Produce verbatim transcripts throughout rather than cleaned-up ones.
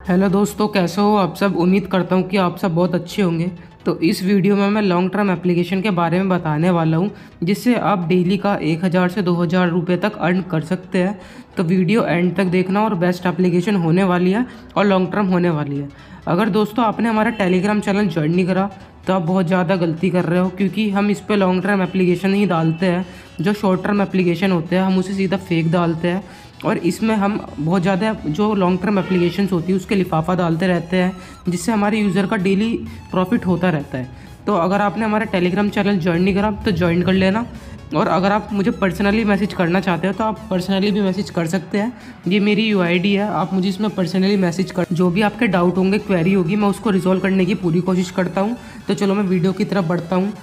Hello दोस्तों, कैसे हो आप सब। उम्मीद करता हूँ कि आप सब बहुत अच्छे होंगे। तो इस वीडियो में मैं लॉन्ग टर्म एप्लीकेशन के बारे में बताने वाला हूँ जिससे आप डेली का एक हज़ार से दो हज़ार रुपये तक अर्न कर सकते हैं। तो वीडियो एंड तक देखना। और बेस्ट एप्लीकेशन होने वाली है और लॉन्ग टर्म होने वाली है। अगर दोस्तों आपने हमारा टेलीग्राम चैनल ज्वाइन नहीं करा तो आप बहुत ज़्यादा गलती कर रहे हो, क्योंकि हम इस पर लॉन्ग टर्म एप्लीकेशन ही डालते हैं। जो शॉर्ट टर्म एप्लीकेशन होते हैं हम उसे सीधा फेक डालते हैं, और इसमें हम बहुत ज़्यादा जो लॉन्ग टर्म एप्लीकेशंस होती है उसके लिफाफा डालते रहते हैं, जिससे हमारे यूज़र का डेली प्रॉफिट होता रहता है। तो अगर आपने हमारा टेलीग्राम चैनल ज्वाइन नहीं करा तो ज्वाइन कर लेना। और अगर आप मुझे पर्सनली मैसेज करना चाहते हो तो आप पर्सनली भी मैसेज कर सकते हैं। ये मेरी यू आई डी है, आप मुझे इसमें पर्सनली मैसेज कर, जो भी आपके डाउट होंगे, क्वेरी होगी, मैं उसको रिजॉल्व करने की पूरी कोशिश करता हूँ। तो चलो मैं वीडियो की तरफ बढ़ता हूँ।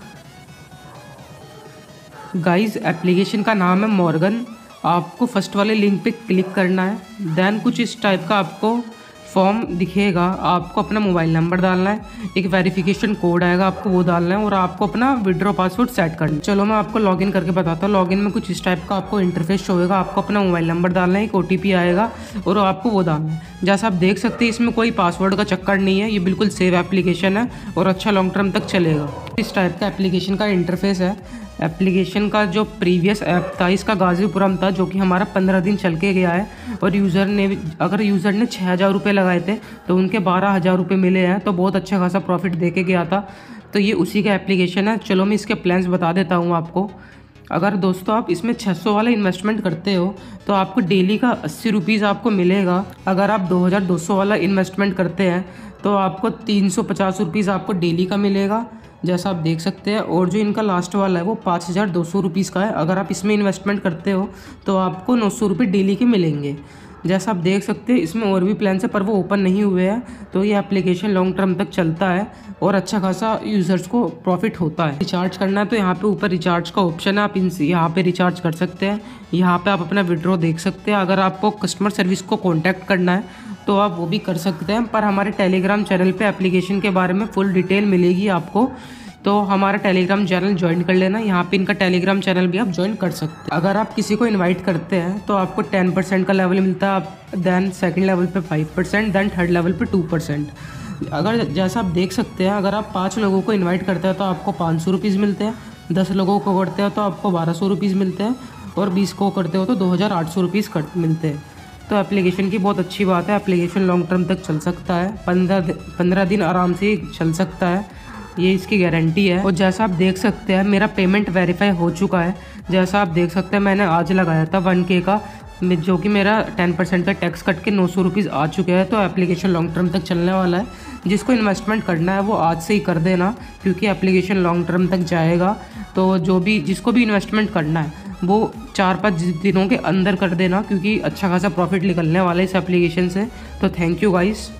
गाइस, एप्लीकेशन का नाम है मॉर्गन। आपको फर्स्ट वाले लिंक पे क्लिक करना है। देन कुछ इस टाइप का आपको फॉर्म दिखेगा। आपको अपना मोबाइल नंबर डालना है, एक वेरिफिकेशन कोड आएगा, आपको वो डालना है, और आपको अपना विड्रॉ पासवर्ड सेट करना है। चलो मैं आपको लॉगिन करके बताता हूँ। लॉगिन में कुछ इस टाइप का आपको इंटरफेस होगा। आपको अपना मोबाइल नंबर डालना है, एक ओ टी पी आएगा और आपको वो डालना है। जैसा आप देख सकते हैं इसमें कोई पासवर्ड का चक्कर नहीं है। ये बिल्कुल सेव एप्लीकेशन है और अच्छा लॉन्ग टर्म तक चलेगा। इस टाइप का एप्लीकेशन का इंटरफेस है। एप्लीकेशन का जो प्रीवियस ऐप था इसका गाजीपुरम था, जो कि हमारा पंद्रह दिन चल के गया है। और यूज़र ने अगर यूज़र ने छः हज़ार रुपये लगाए थे तो उनके बारह हज़ार रुपये मिले हैं। तो बहुत अच्छा खासा प्रॉफिट दे के गया था। तो ये उसी का एप्लीकेशन है। चलो मैं इसके प्लान्स बता देता हूँ आपको। अगर दोस्तों आप इसमें छः सौ वाला इन्वेस्टमेंट करते हो तो आपको डेली का अस्सी रुपीज़ आपको मिलेगा। अगर आप दो हज़ार दो सौ वाला इन्वेस्टमेंट करते हैं तो आपको तीन सौ पचास रुपीज़ आपको डेली का मिलेगा, जैसा आप देख सकते हैं। और जो इनका लास्ट वाला है वो पाँच हज़ार दो सौ रुपीज़ का है। अगर आप इसमें इन्वेस्टमेंट करते हो तो आपको नौ सौ रुपये डेली के मिलेंगे। जैसा आप देख सकते हैं इसमें और भी प्लान्स है पर वो ओपन नहीं हुए हैं। तो ये एप्लीकेशन लॉन्ग टर्म तक चलता है और अच्छा खासा यूज़र्स को प्रॉफिट होता है। रिचार्ज करना है तो यहाँ पे ऊपर रिचार्ज का ऑप्शन है, आप इन यहाँ पे रिचार्ज कर सकते हैं। यहाँ पे आप अपना विड्रॉ देख सकते हैं। अगर आपको कस्टमर सर्विस को कॉन्टैक्ट करना है तो आप वो भी कर सकते हैं। पर हमारे टेलीग्राम चैनल पे एप्लीकेशन के बारे में फुल डिटेल मिलेगी आपको। तो हमारा टेलीग्राम चैनल ज्वाइन कर लेना। यहाँ पे इनका टेलीग्राम चैनल भी आप ज्वाइन कर सकते हैं। अगर आप किसी को इनवाइट करते हैं तो आपको टेन परसेंट का लेवल मिलता है, दैन सेकंड लेवल पे five percent, then third level पे टू परसेंट। अगर जैसा आप देख सकते हैं अगर आप पाँच लोगों को इन्वाइट करते हैं तो आपको पाँच सौ रुपीज़ मिलते हैं। दस लोगों को करते हो तो आपको बारह सौ रुपीज़ मिलते हैं, और बीस को करते हो तो दो हज़ार आठ सौ रुपीज़ मिलते हैं। तो एप्लीकेशन की बहुत अच्छी बात है। एप्लीकेशन लॉन्ग टर्म तक चल सकता है, पंद्रह पंद्रह दिन आराम से चल सकता है, ये इसकी गारंटी है। और जैसा आप देख सकते हैं मेरा पेमेंट वेरीफाई हो चुका है। जैसा आप देख सकते हैं मैंने आज लगाया था वन के का, जो कि मेरा टेन परसेंट का टैक्स कट के नौ सौ रुपीज़ आ चुके हैं। तो एप्लीकेशन लॉन्ग टर्म तक चलने वाला है। जिसको इन्वेस्टमेंट करना है वो आज से ही कर देना, क्योंकि एप्लीकेशन लॉन्ग टर्म तक जाएगा। तो जो भी जिसको भी इन्वेस्टमेंट करना है वो चार पाँच दिनों के अंदर कर देना, क्योंकि अच्छा खासा प्रॉफिट निकलने वाला है इस एप्लीकेशन से। तो थैंक यू गाइस।